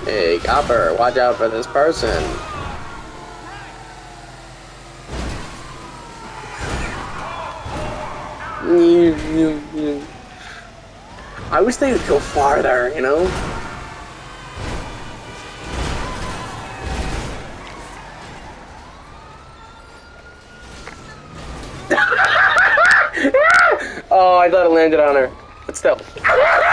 Hey, Copper, watch out for this person. I wish they would go farther, you know? Oh, I thought it landed on her. But still.